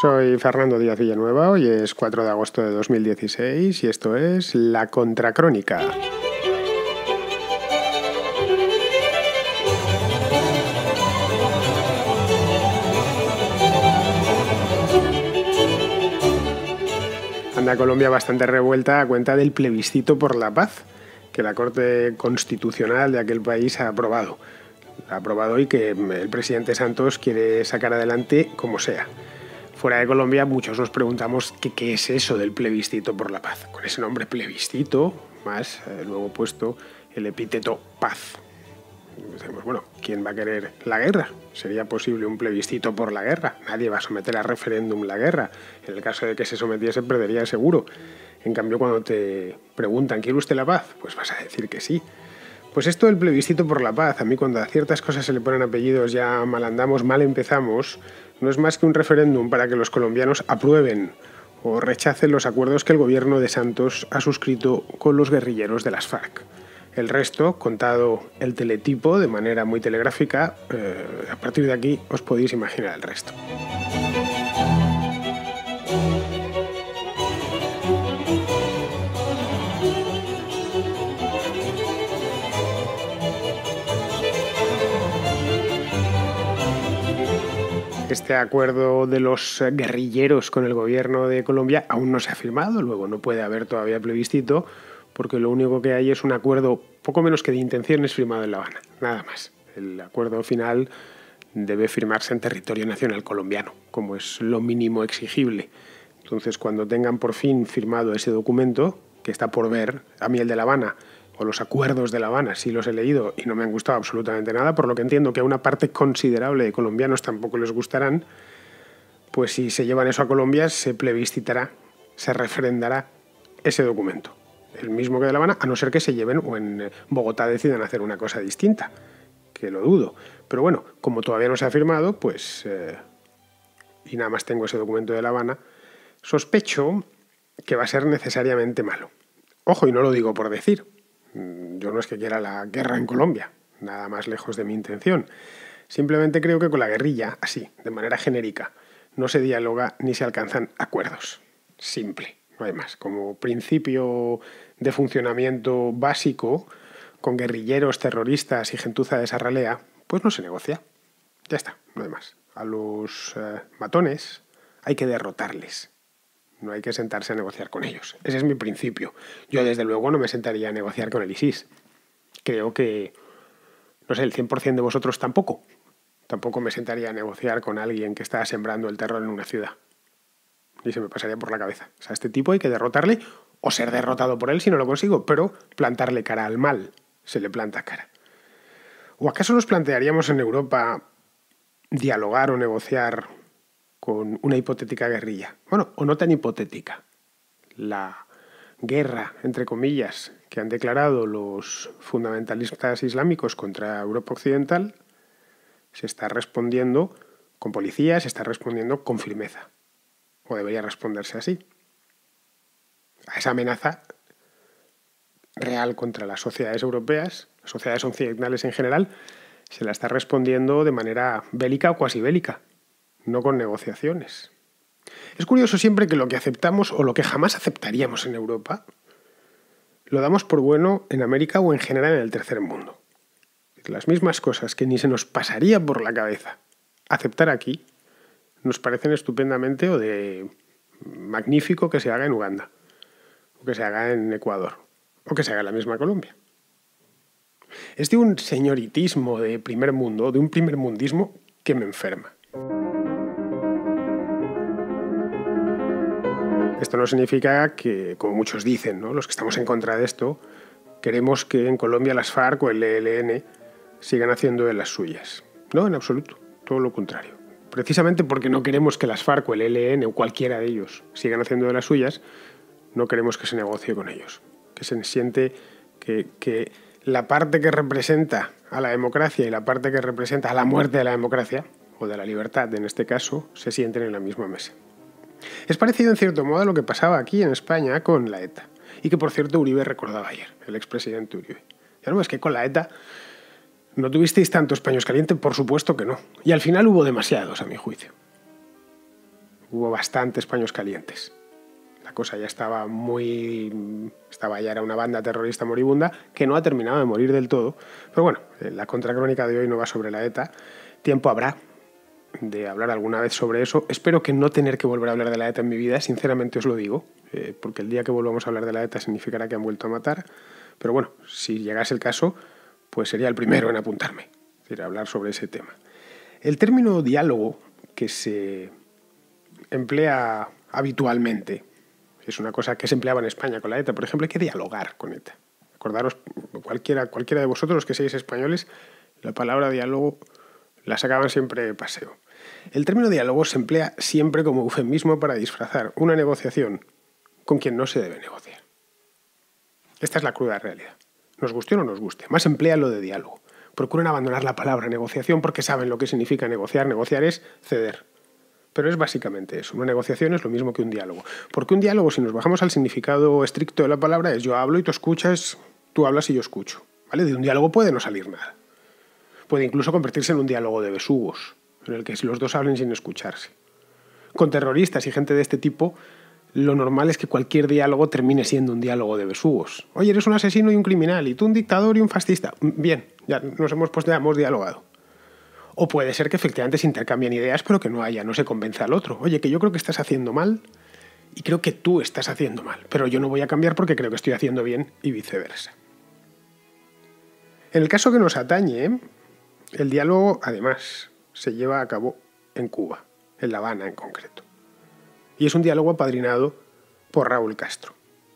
Soy Fernando Díaz Villanueva, hoy es 4 de agosto de 2016 y esto es La Contracrónica. Anda Colombia bastante revuelta a cuenta del plebiscito por la paz que la Corte Constitucional de aquel país ha aprobado. Ha aprobado y que el presidente Santos quiere sacar adelante como sea. Fuera de Colombia muchos nos preguntamos qué es eso del plebiscito por la paz. Con ese nombre plebiscito, más luego puesto el epíteto paz. Y decimos, bueno, ¿quién va a querer la guerra? ¿Sería posible un plebiscito por la guerra? Nadie va a someter a referéndum la guerra. En el caso de que se sometiese, perdería seguro. En cambio, cuando te preguntan, ¿quiere usted la paz? Pues vas a decir que sí. Pues esto del plebiscito por la paz, a mí cuando a ciertas cosas se le ponen apellidos ya mal andamos, mal empezamos, no es más que un referéndum para que los colombianos aprueben o rechacen los acuerdos que el gobierno de Santos ha suscrito con los guerrilleros de las FARC. El resto, contado el teletipo de manera muy telegráfica, a partir de aquí os podéis imaginar el resto. Este acuerdo de los guerrilleros con el gobierno de Colombia aún no se ha firmado, luego no puede haber todavía plebiscito, porque lo único que hay es un acuerdo poco menos que de intenciones firmado en La Habana, nada más. El acuerdo final debe firmarse en territorio nacional colombiano, como es lo mínimo exigible. Entonces, cuando tengan por fin firmado ese documento, que está por ver, a mí el de La Habana, o los acuerdos de La Habana, sí los he leído y no me han gustado absolutamente nada, por lo que entiendo que a una parte considerable de colombianos tampoco les gustarán, pues si se llevan eso a Colombia, se plebiscitará, se referendará ese documento. El mismo que de La Habana, a no ser que se lleven o en Bogotá decidan hacer una cosa distinta, que lo dudo. Pero bueno, como todavía no se ha firmado, pues y nada más tengo ese documento de La Habana, sospecho que va a ser necesariamente malo. Ojo, y no lo digo por decir. Yo no es que quiera la guerra en Colombia, nada más lejos de mi intención. Simplemente creo que con la guerrilla, así, de manera genérica, no se dialoga ni se alcanzan acuerdos. Simple, no hay más. Como principio de funcionamiento básico, con guerrilleros, terroristas y gentuza de esa ralea, pues no se negocia. Ya está, no hay más. A los matones hay que derrotarles. No hay que sentarse a negociar con ellos. Ese es mi principio. Yo, desde luego, no me sentaría a negociar con el ISIS. Creo que, no sé, el 100% de vosotros tampoco. Tampoco me sentaría a negociar con alguien que está sembrando el terror en una ciudad. Ni se me pasaría por la cabeza. O sea, a este tipo hay que derrotarle o ser derrotado por él si no lo consigo, pero plantarle cara al mal. Se le planta cara. ¿O acaso nos plantearíamos en Europa dialogar o negociar con una hipotética guerrilla? Bueno, o no tan hipotética. La guerra, entre comillas, que han declarado los fundamentalistas islámicos contra Europa Occidental se está respondiendo con policía, se está respondiendo con firmeza. O debería responderse así. A esa amenaza real contra las sociedades europeas, las sociedades occidentales en general, se la está respondiendo de manera bélica o cuasi bélica. No con negociaciones. Es curioso siempre que lo que aceptamos o lo que jamás aceptaríamos en Europa lo damos por bueno en América o en general en el tercer mundo. Las mismas cosas que ni se nos pasaría por la cabeza aceptar aquí nos parecen estupendamente o de magnífico que se haga en Uganda, o que se haga en Ecuador, o que se haga en la misma Colombia. Es de un señoritismo de primer mundo, de un primermundismo que me enferma. Esto no significa que, como muchos dicen, ¿no?, los que estamos en contra de esto, queremos que en Colombia las FARC o el ELN sigan haciendo de las suyas. No, en absoluto, todo lo contrario. Precisamente porque no queremos que las FARC o el ELN o cualquiera de ellos sigan haciendo de las suyas, no queremos que se negocie con ellos. Que se siente que la parte que representa a la democracia y la parte que representa a la muerte de la democracia, o de la libertad en este caso, se sienten en la misma mesa. Es parecido en cierto modo a lo que pasaba aquí en España con la ETA. Y que, por cierto, Uribe recordaba ayer, el expresidente Uribe. Ya no, es que con la ETA no tuvisteis tantos paños calientes, por supuesto que no. Y al final hubo demasiados, a mi juicio. hubo bastantes paños calientes. La cosa ya estaba ya era una banda terrorista moribunda que no ha terminado de morir del todo. Pero bueno, la contracrónica de hoy no va sobre la ETA. Tiempo habrá de hablar alguna vez sobre eso. Espero que no tener que volver a hablar de la ETA en mi vida, sinceramente os lo digo, porque el día que volvamos a hablar de la ETA significará que han vuelto a matar. Pero bueno, si llegase el caso, pues sería el primero en apuntarme, es decir, hablar sobre ese tema. El término diálogo, que se emplea habitualmente, es una cosa que se empleaba en España con la ETA, por ejemplo, hay que dialogar con ETA. Acordaros, cualquiera de vosotros los que seáis españoles, la palabra diálogo la sacaban siempre de paseo. El término diálogo se emplea siempre como eufemismo para disfrazar una negociación con quien no se debe negociar. Esta es la cruda realidad. Nos guste o no nos guste. Más emplea lo de diálogo. Procuran abandonar la palabra negociación porque saben lo que significa negociar. Negociar es ceder. Pero es básicamente eso. Una negociación es lo mismo que un diálogo. Porque un diálogo, si nos bajamos al significado estricto de la palabra, es yo hablo y tú escuchas, tú hablas y yo escucho. ¿Vale? De un diálogo puede no salir nada. Puede incluso convertirse en un diálogo de besugos, en el que los dos hablen sin escucharse. Con terroristas y gente de este tipo, lo normal es que cualquier diálogo termine siendo un diálogo de besugos. Oye, eres un asesino y un criminal, y tú un dictador y un fascista. Bien, ya nos hemos dialogado. O puede ser que efectivamente se intercambien ideas, pero que no se convenza al otro. Oye, que yo creo que estás haciendo mal y creo que tú estás haciendo mal, pero yo no voy a cambiar porque creo que estoy haciendo bien y viceversa. En el caso que nos atañe, el diálogo, además, se lleva a cabo en Cuba, en La Habana en concreto. Y es un diálogo apadrinado por Raúl Castro.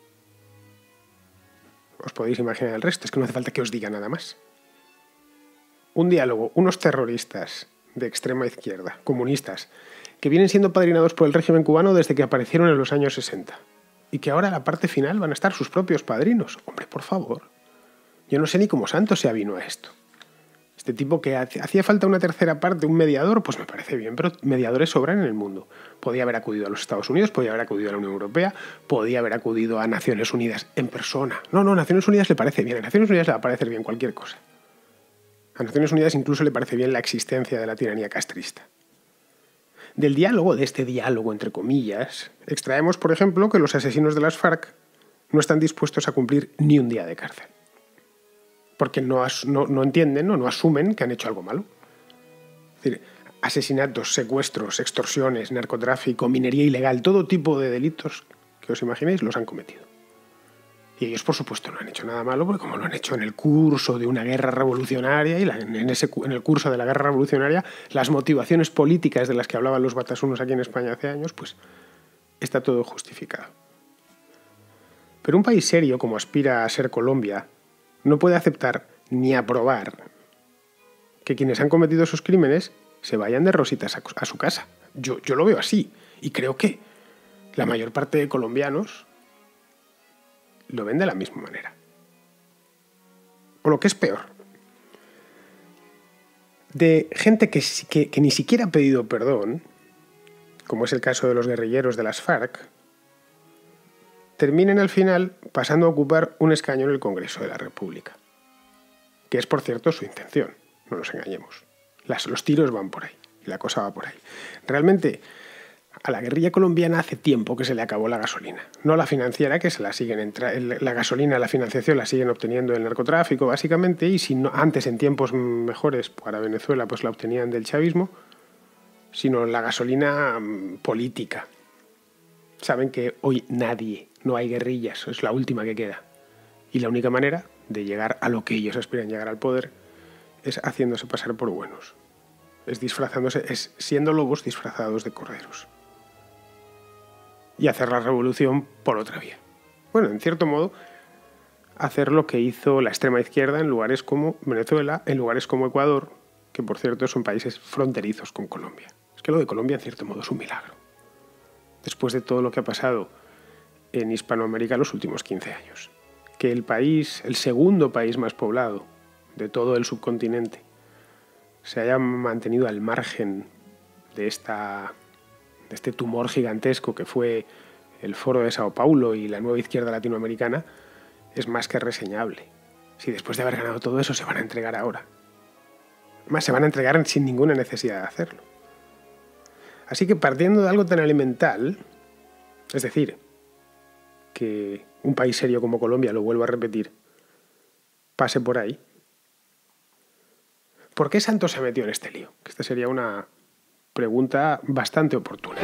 Os podéis imaginar el resto, es que no hace falta que os diga nada más. Un diálogo, unos terroristas de extrema izquierda, comunistas, que vienen siendo apadrinados por el régimen cubano desde que aparecieron en los años 60 y que ahora a la parte final van a estar sus propios padrinos. Hombre, por favor. Yo no sé ni cómo santo se avino a esto. Este tipo que hacía falta una tercera parte, un mediador, pues me parece bien, pero mediadores sobran en el mundo. Podía haber acudido a los Estados Unidos, podía haber acudido a la Unión Europea, podía haber acudido a Naciones Unidas en persona. No, Naciones Unidas le parece bien, a Naciones Unidas le va a parecer bien cualquier cosa. A Naciones Unidas incluso le parece bien la existencia de la tiranía castrista. Del diálogo, de este diálogo entre comillas, extraemos, por ejemplo, que los asesinos de las FARC no están dispuestos a cumplir ni un día de cárcel. Porque no entienden o no asumen que han hecho algo malo. Es decir, asesinatos, secuestros, extorsiones, narcotráfico, minería ilegal, todo tipo de delitos que os imaginéis los han cometido. Y ellos, por supuesto, no han hecho nada malo, porque como lo han hecho en el curso de una guerra revolucionaria, y en el curso de la guerra revolucionaria, las motivaciones políticas de las que hablaban los batasunos aquí en España hace años, pues está todo justificado. Pero un país serio, como aspira a ser Colombia, no puede aceptar ni aprobar que quienes han cometido esos crímenes se vayan de rositas a su casa. Yo lo veo así, y creo que la mayor parte de colombianos lo ven de la misma manera. O lo que es peor, de gente que ni siquiera ha pedido perdón, como es el caso de los guerrilleros de las FARC, terminen al final pasando a ocupar un escaño en el Congreso de la República, que es, por cierto, su intención, no nos engañemos. Los tiros van por ahí, y la cosa va por ahí. Realmente, a la guerrilla colombiana hace tiempo que se le acabó la gasolina. No la financiera, que se la siguen la gasolina, la financiación la siguen obteniendo del narcotráfico, básicamente, y si no, antes, en tiempos mejores para Venezuela, pues la obtenían del chavismo, sino la gasolina política. Saben que hoy no hay guerrillas, es la última que queda. Y la única manera de llegar a lo que ellos aspiran llegar al poder es haciéndose pasar por buenos. Es siendo lobos disfrazados de corderos. Y hacer la revolución por otra vía. Bueno, en cierto modo, hacer lo que hizo la extrema izquierda en lugares como Venezuela, en lugares como Ecuador, que por cierto son países fronterizos con Colombia. Es que lo de Colombia en cierto modo es un milagro. Después de todo lo que ha pasado en Hispanoamérica los últimos 15 años. Que el segundo país más poblado de todo el subcontinente, se haya mantenido al margen de este tumor gigantesco que fue el Foro de Sao Paulo y la nueva izquierda latinoamericana, es más que reseñable. Si después de haber ganado todo eso se van a entregar ahora. Además, se van a entregar sin ninguna necesidad de hacerlo. Así que partiendo de algo tan elemental, es decir, que un país serio como Colombia, lo vuelvo a repetir, pase por ahí, ¿por qué Santos se metió en este lío? Esta sería una pregunta bastante oportuna.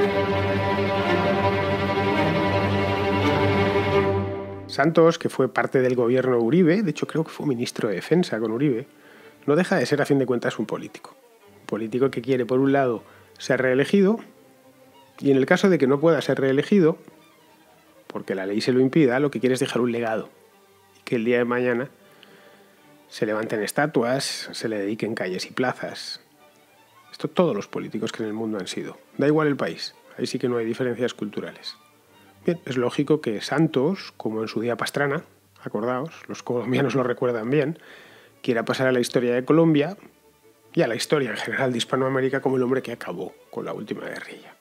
Santos, que fue parte del gobierno Uribe, de hecho creo que fue ministro de Defensa con Uribe, no deja de ser a fin de cuentas un político. Un político que quiere, por un lado, ser reelegido, y en el caso de que no pueda ser reelegido, porque la ley se lo impida, lo que quiere es dejar un legado. Y que el día de mañana se levanten estatuas, se le dediquen calles y plazas. Esto todos los políticos que en el mundo han sido. Da igual el país, ahí sí que no hay diferencias culturales. Bien, es lógico que Santos, como en su día Pastrana, acordaos, los colombianos lo recuerdan bien, quiera pasar a la historia de Colombia y a la historia en general de Hispanoamérica como el hombre que acabó con la última guerrilla.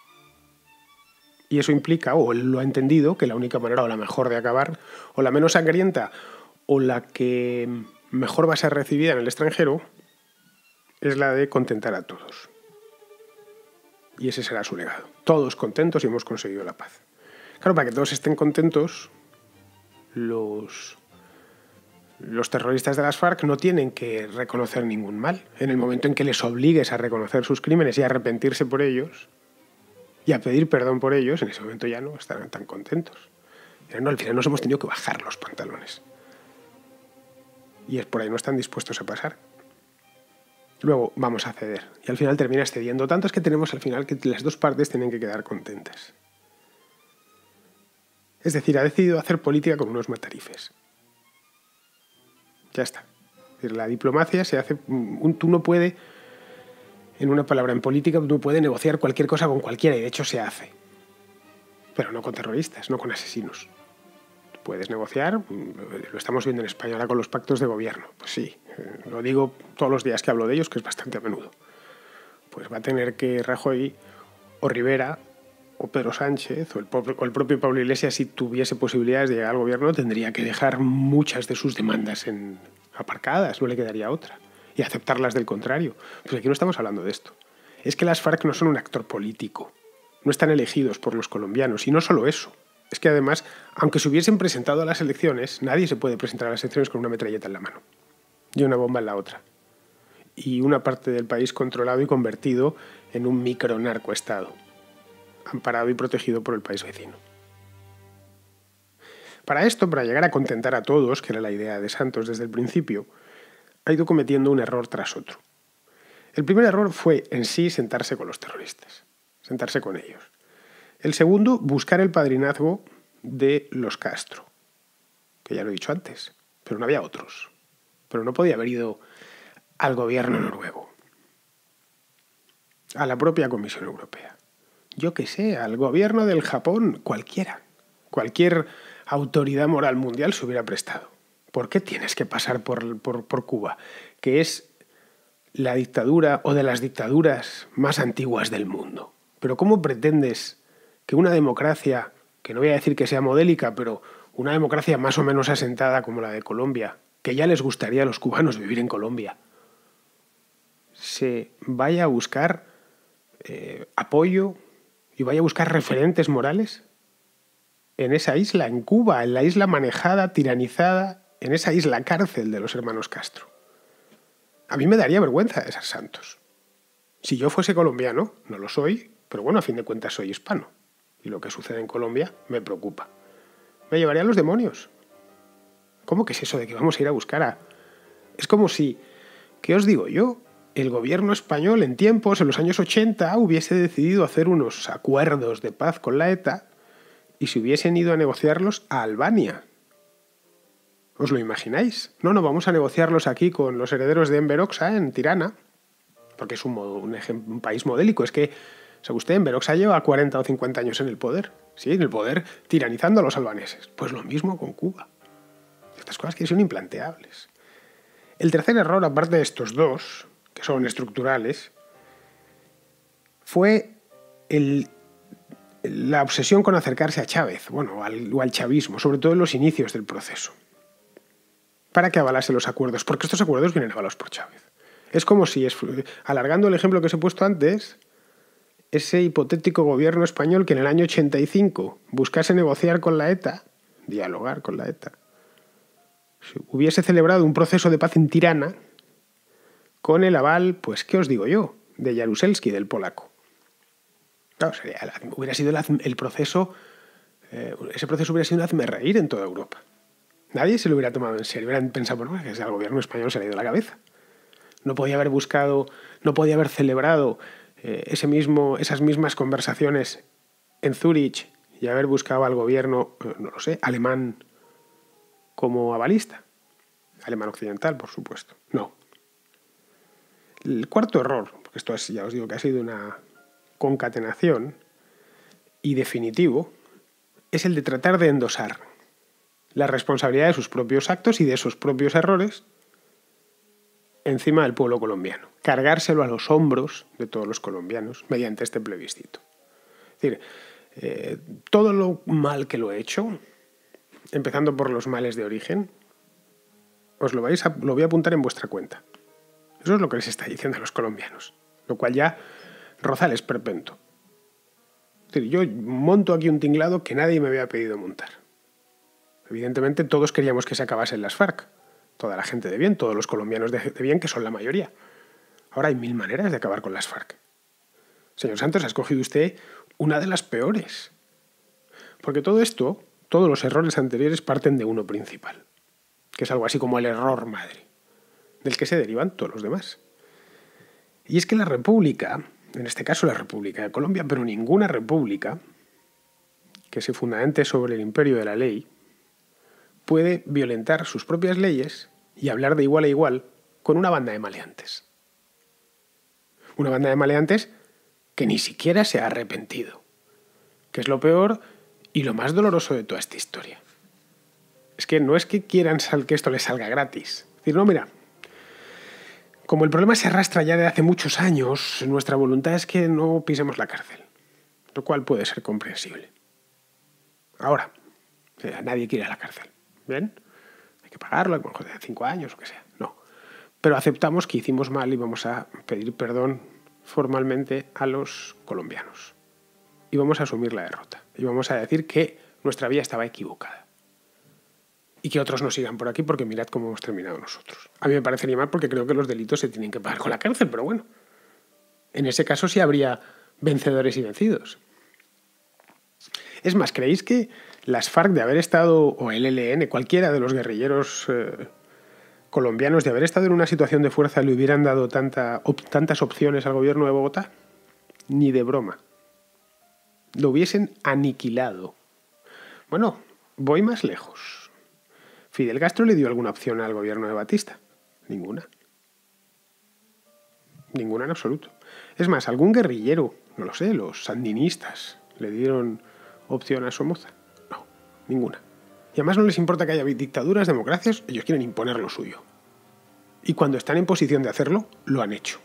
Y eso implica, o él lo ha entendido, que la única manera o la mejor de acabar, o la menos sangrienta, o la que mejor va a ser recibida en el extranjero, es la de contentar a todos. Y ese será su legado. Todos contentos y hemos conseguido la paz. Claro, para que todos estén contentos, los terroristas de las FARC no tienen que reconocer ningún mal. En el momento en que les obligues a reconocer sus crímenes y a arrepentirse por ellos, y a pedir perdón por ellos, en ese momento ya no estarán tan contentos. No, al final nos hemos tenido que bajar los pantalones. Y es por ahí no están dispuestos a pasar. Luego vamos a ceder. Y al final terminas cediendo. Tanto es que tenemos al final que las dos partes tienen que quedar contentas. Es decir, ha decidido hacer política con unos matarifes. Ya está. Es decir, la diplomacia se hace... Tú no puedes... En una palabra, en política tú puedes negociar cualquier cosa con cualquiera y de hecho se hace. Pero no con terroristas, no con asesinos. Tú puedes negociar, lo estamos viendo en España ahora con los pactos de gobierno. Pues sí, lo digo todos los días que hablo de ellos, que es bastante a menudo. Pues va a tener que Rajoy o Rivera o Pedro Sánchez o el propio Pablo Iglesias, si tuviese posibilidades de llegar al gobierno, tendría que dejar muchas de sus demandas aparcadas, no le quedaría otra. Y aceptarlas del contrario. Pues aquí no estamos hablando de esto. Es que las FARC no son un actor político. No están elegidos por los colombianos. Y no solo eso. Es que además, aunque se hubiesen presentado a las elecciones, nadie se puede presentar a las elecciones con una metralleta en la mano y una bomba en la otra. Y una parte del país controlado y convertido en un micro-narcoestado, amparado y protegido por el país vecino. Para esto, para llegar a contentar a todos, que era la idea de Santos desde el principio, ha ido cometiendo un error tras otro. El primer error fue en sí sentarse con los terroristas, sentarse con ellos. El segundo, buscar el padrinazgo de los Castro, que ya lo he dicho antes, pero no había otros. Pero no podía haber ido al gobierno noruego, a la propia Comisión Europea, yo qué sé, al gobierno del Japón, cualquiera. Cualquier autoridad moral mundial se hubiera prestado. ¿Por qué tienes que pasar por Cuba, que es la dictadura o de las dictaduras más antiguas del mundo? Pero ¿cómo pretendes que una democracia, que no voy a decir que sea modélica, pero una democracia más o menos asentada como la de Colombia, que ya les gustaría a los cubanos vivir en Colombia, se vaya a buscar apoyo y vaya a buscar referentes morales en esa isla, en Cuba, en la isla manejada, tiranizada, en esa isla cárcel de los hermanos Castro? A mí me daría vergüenza de ser Santos. Si yo fuese colombiano, no lo soy, pero bueno, a fin de cuentas soy hispano. Y lo que sucede en Colombia me preocupa. Me llevaría a los demonios. ¿Cómo que es eso de que vamos a ir a buscar a...? Es como si, ¿qué os digo yo? El gobierno español en tiempos, en los años 80, hubiese decidido hacer unos acuerdos de paz con la ETA y se hubiesen ido a negociarlos a Albania. ¿Os lo imagináis? No, vamos a negociarlos aquí con los herederos de Enver Hoxha en Tirana, porque es un país modélico. Es que, ¿sabe usted? Enver Hoxha lleva 40 o 50 años en el poder. Sí, en el poder, tiranizando a los albaneses. Pues lo mismo con Cuba. Estas cosas que son implanteables. El tercer error, aparte de estos dos, que son estructurales, fue la obsesión con acercarse a Chávez, o al chavismo, sobre todo en los inicios del proceso, para que avalase los acuerdos, porque estos acuerdos vienen avalados por Chávez. Es como si, alargando el ejemplo que os he puesto antes, ese hipotético gobierno español que en el año 85 buscase negociar con la ETA, dialogar con la ETA, hubiese celebrado un proceso de paz en Tirana con el aval, pues, ¿qué os digo yo?, de Jaruzelski, del polaco. Claro, hubiera sido el proceso, ese proceso hubiera sido un hazmerreír en toda Europa. Nadie se lo hubiera tomado en serio, hubieran pensado, bueno, que al gobierno español se le ha ido la cabeza. No podía haber buscado, no podía haber celebrado esas mismas conversaciones en Zúrich y haber buscado al gobierno, no lo sé, alemán como avalista. Alemán occidental, por supuesto. No. El cuarto error, porque esto es, ya os digo que ha sido una concatenación y definitivo, es el de tratar de endosar la responsabilidad de sus propios actos y de sus propios errores encima del pueblo colombiano. Cargárselo a los hombros de todos los colombianos mediante este plebiscito. Es decir, todo lo mal que lo he hecho, empezando por los males de origen, lo voy a apuntar en vuestra cuenta. Eso es lo que les está diciendo a los colombianos, lo cual ya roza el esperpento. Es decir, yo monto aquí un tinglado que nadie me había pedido montar. Evidentemente todos queríamos que se acabasen las FARC. Toda la gente de bien, todos los colombianos de bien, que son la mayoría. Ahora hay 1000 maneras de acabar con las FARC. Señor Santos, ha escogido usted una de las peores. Porque todo esto, todos los errores anteriores parten de uno principal, que es algo así como el error madre, del que se derivan todos los demás. Y es que la República, en este caso la República de Colombia, pero ninguna república que se fundamente sobre el imperio de la ley, puede violentar sus propias leyes y hablar de igual a igual con una banda de maleantes. Una banda de maleantes que ni siquiera se ha arrepentido, que es lo peor y lo más doloroso de toda esta historia. Es que no es que quieran que esto les salga gratis. Es decir, no, mira, como el problema se arrastra ya de hace muchos años, nuestra voluntad es que no pisemos la cárcel, lo cual puede ser comprensible. Ahora, nadie quiere ir a la cárcel. ¿Bien? Hay que pagarlo, a lo mejor de 5 años o que sea. No. Pero aceptamos que hicimos mal y vamos a pedir perdón formalmente a los colombianos. Y vamos a asumir la derrota. Y vamos a decir que nuestra vía estaba equivocada. Y que otros no sigan por aquí porque mirad cómo hemos terminado nosotros. A mí me parecería mal porque creo que los delitos se tienen que pagar con la cárcel, pero bueno. En ese caso sí habría vencedores y vencidos. Es más, ¿creéis que las FARC de haber estado, o el ELN, cualquiera de los guerrilleros colombianos, de haber estado en una situación de fuerza, le hubieran dado tantas opciones al gobierno de Bogotá? Ni de broma. Lo hubiesen aniquilado. Bueno, voy más lejos. ¿Fidel Castro le dio alguna opción al gobierno de Batista? Ninguna. Ninguna en absoluto. Es más, algún guerrillero, no lo sé, los sandinistas, le dieron opción a Somoza. No, ninguna. Y además no les importa que haya dictaduras, democracias, ellos quieren imponer lo suyo. Y cuando están en posición de hacerlo, lo han hecho.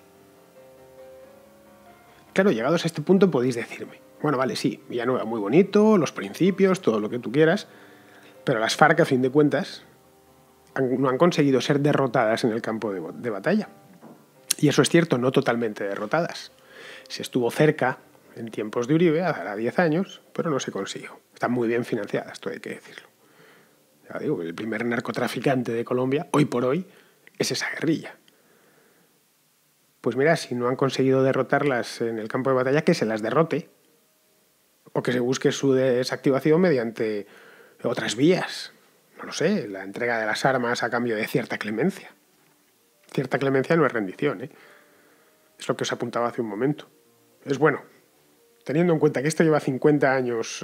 Claro, llegados a este punto podéis decirme, bueno, vale, sí, Villanueva, muy bonito, los principios, todo lo que tú quieras, pero las FARC, a fin de cuentas, no han conseguido ser derrotadas en el campo de batalla. Y eso es cierto, no totalmente derrotadas. Se estuvo cerca en tiempos de Uribe, hará 10 años, pero no se consiguió. Están muy bien financiadas, esto hay que decirlo. Ya digo, el primer narcotraficante de Colombia, hoy por hoy, es esa guerrilla. Pues mira, si no han conseguido derrotarlas en el campo de batalla, que se las derrote. O que se busque su desactivación mediante otras vías. No lo sé, la entrega de las armas a cambio de cierta clemencia. Cierta clemencia no es rendición, ¿eh? Es lo que os apuntaba hace un momento. Es bueno, teniendo en cuenta que esto lleva 50 años,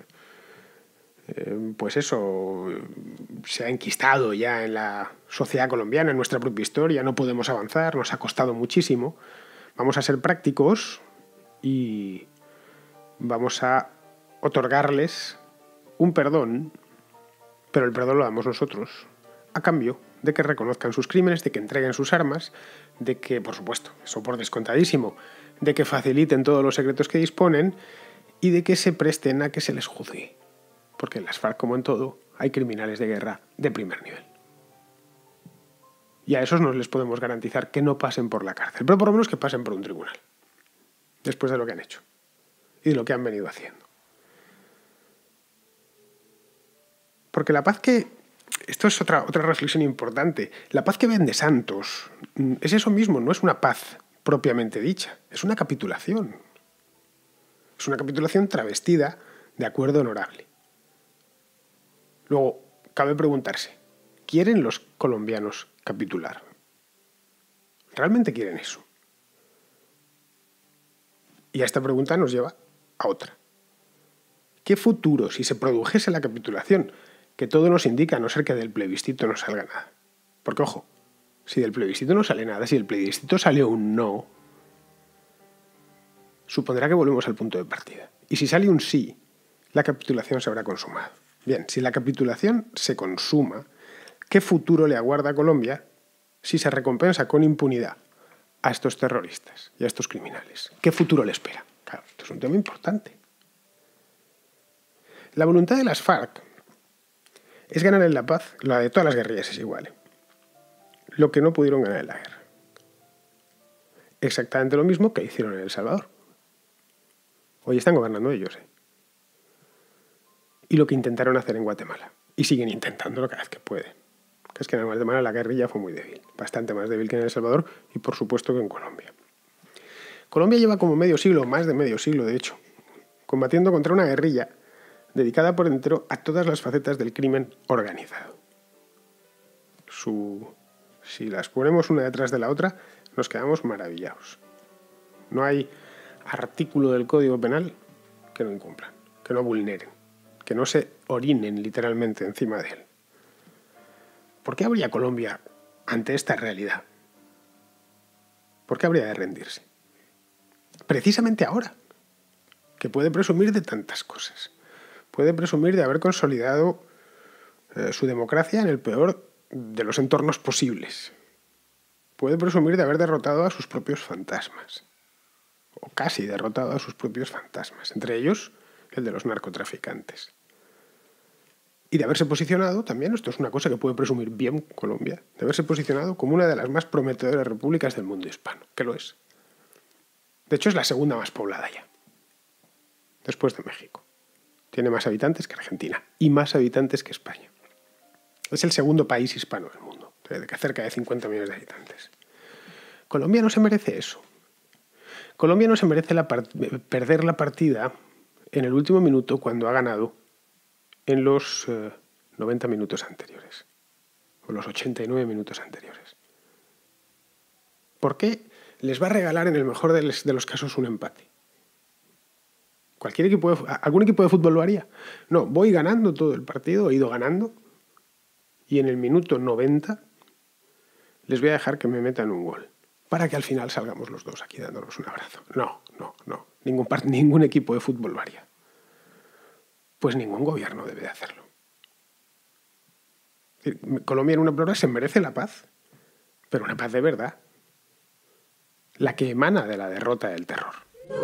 pues eso, se ha enquistado ya en la sociedad colombiana, en nuestra propia historia, no podemos avanzar, nos ha costado muchísimo. Vamos a ser prácticos y vamos a otorgarles un perdón, pero el perdón lo damos nosotros, a cambio de que reconozcan sus crímenes, de que entreguen sus armas, de que, por supuesto, eso por descontadísimo, de que faciliten todos los secretos que disponen y de que se presten a que se les juzgue. Porque en las FARC, como en todo, hay criminales de guerra de primer nivel. Y a esos no les podemos garantizar que no pasen por la cárcel, pero por lo menos que pasen por un tribunal, después de lo que han hecho. y de lo que han venido haciendo. Porque la paz que... Esto es otra reflexión importante. La paz que vende Santos es eso mismo, no es una paz propiamente dicha, es una capitulación. Es una capitulación travestida de acuerdo honorable. Luego, cabe preguntarse, ¿quieren los colombianos capitular? ¿Realmente quieren eso? Y a esta pregunta nos lleva a otra. ¿Qué futuro, si se produjese la capitulación, que todo nos indica, a no ser que del plebiscito no salga nada? Porque, ojo, si del plebiscito no sale nada, si del plebiscito sale un no, supondrá que volvemos al punto de partida. Y si sale un sí, la capitulación se habrá consumado. Bien, si la capitulación se consuma, ¿qué futuro le aguarda a Colombia si se recompensa con impunidad a estos terroristas y a estos criminales? ¿Qué futuro le espera? Claro, esto es un tema importante. La voluntad de las FARC es ganar en la paz, la de todas las guerrillas es igual. Lo que no pudieron ganar en la guerra. Exactamente lo mismo que hicieron en El Salvador. Hoy están gobernando ellos. Y lo que intentaron hacer en Guatemala. Y siguen intentándolo cada vez que pueden. Que es que en Guatemala la guerrilla fue muy débil. Bastante más débil que en El Salvador y por supuesto que en Colombia. Colombia lleva como medio siglo, más de medio siglo de hecho, combatiendo contra una guerrilla dedicada por entero a todas las facetas del crimen organizado. Si las ponemos una detrás de la otra, nos quedamos maravillados. No hay artículo del Código Penal que no incumplan, que no vulneren, que no se orinen literalmente encima de él. ¿Por qué habría Colombia ante esta realidad? ¿Por qué habría de rendirse? Precisamente ahora, que puede presumir de tantas cosas. Puede presumir de haber consolidado su democracia en el peor de los entornos posibles. Puede presumir de haber derrotado a sus propios fantasmas. O casi derrotado a sus propios fantasmas. Entre ellos, el de los narcotraficantes. Y de haberse posicionado también, esto es una cosa que puede presumir bien Colombia, de haberse posicionado como una de las más prometedoras repúblicas del mundo hispano, que lo es. De hecho, es la segunda más poblada ya, después de México. Tiene más habitantes que Argentina y más habitantes que España. Es el segundo país hispano del mundo, de cerca de 50 millones de habitantes. Colombia no se merece eso. Colombia no se merece perder la partida en el último minuto cuando ha ganado en los 90 minutos anteriores, o los 89 minutos anteriores. ¿Por qué les va a regalar en el mejor de los casos un empate? ¿Algún equipo de fútbol lo haría? No, voy ganando todo el partido, he ido ganando, y en el minuto 90 les voy a dejar que me metan un gol, para que al final salgamos los dos aquí dándonos un abrazo. No. Ningún equipo de fútbol lo haría. Pues ningún gobierno debe de hacerlo. Colombia en una palabra se merece la paz, pero una paz de verdad, la que emana de la derrota del terror.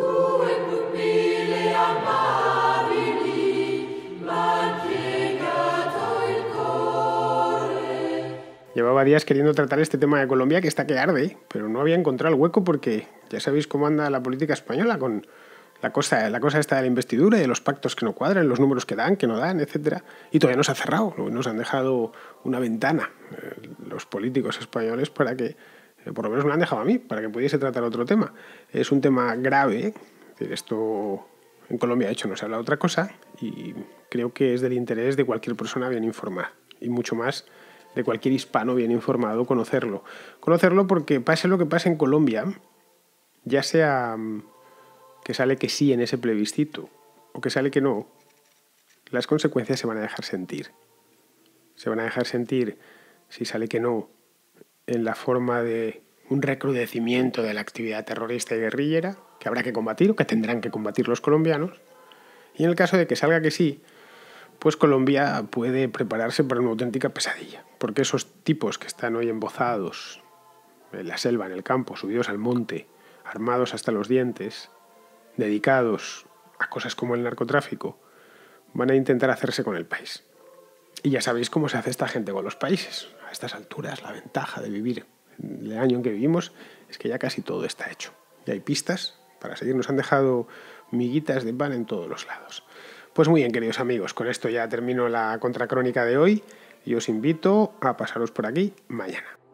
Llevaba días queriendo tratar este tema de Colombia, que está que arde, pero no había encontrado el hueco porque ya sabéis cómo anda la política española con la cosa esta de la investidura y de los pactos que no cuadran, los números que dan, que no dan, etc. Y todavía no se ha cerrado, nos han dejado una ventana los políticos españoles para que, por lo menos me lo han dejado a mí, para que pudiese tratar otro tema. Es un tema grave, es decir, esto en Colombia de hecho no se habla de otra cosa y creo que es del interés de cualquier persona bien informada y mucho más de cualquier hispano bien informado conocerlo. Conocerlo porque pase lo que pase en Colombia, ya sea que sale que sí en ese plebiscito o que sale que no, las consecuencias se van a dejar sentir. Se van a dejar sentir, si sale que no, en la forma de un recrudecimiento de la actividad terrorista y guerrillera que habrá que combatir o que tendrán que combatir los colombianos. Y en el caso de que salga que sí, pues Colombia puede prepararse para una auténtica pesadilla. Porque esos tipos que están hoy embozados en la selva, en el campo, subidos al monte, armados hasta los dientes, dedicados a cosas como el narcotráfico, van a intentar hacerse con el país. Y ya sabéis cómo se hace esta gente con los países. A estas alturas, la ventaja de vivir en el año en que vivimos es que ya casi todo está hecho. Y hay pistas Para seguir nos han dejado miguitas de pan en todos los lados. Pues muy bien, queridos amigos, con esto ya termino la contracrónica de hoy y os invito a pasaros por aquí mañana.